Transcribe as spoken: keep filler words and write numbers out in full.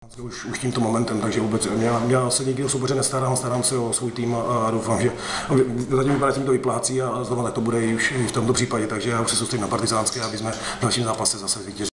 Už, už tímto momentem, takže vůbec já, já se nikdy o soupeře nestarám, starám se o svůj tým a, a doufám, že zatím vypadá tím to vyplácí a znova tak to bude i už i v tomto případě, takže já už se soustředím na partizánské, aby jsme v dalším zápase zase zvítězili.